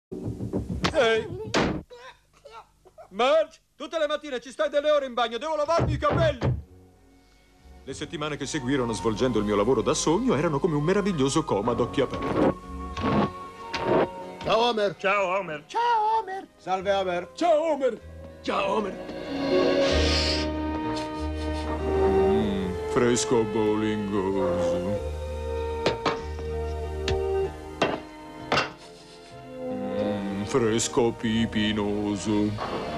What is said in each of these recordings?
Ehi! Marge, tutte le mattine ci stai delle ore in bagno, devo lavarmi i capelli! Le settimane che seguirono svolgendo il mio lavoro da sogno erano come un meraviglioso coma ad occhi aperti. Ciao Homer! Ciao Homer! Ciao Homer! Salve Homer! Ciao Homer! Ciao Homer! Fresco bowlingoso. Fresco pipinoso.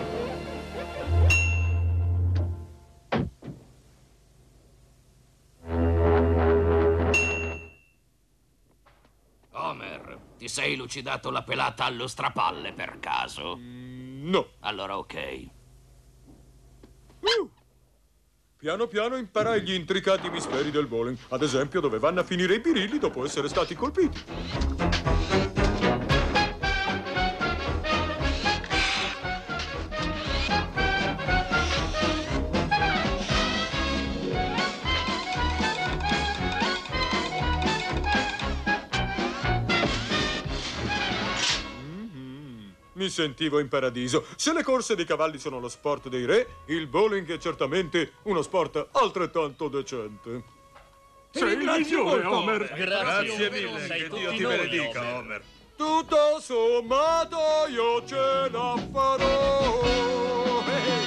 Homer, ti sei lucidato la pelata allo strapalle per caso? No. Allora ok. Piano piano imparai gli intricati misteri del bowling. Ad esempio, dove vanno a finire i birilli dopo essere stati colpiti. Mi sentivo in paradiso. Se le corse dei cavalli sono lo sport dei re, il bowling è certamente uno sport altrettanto decente. Sei il migliore, Homer! Grazie mille, Sei che Dio tutti ti noi, benedica, Homer. Homer! Tutto sommato io ce la farò.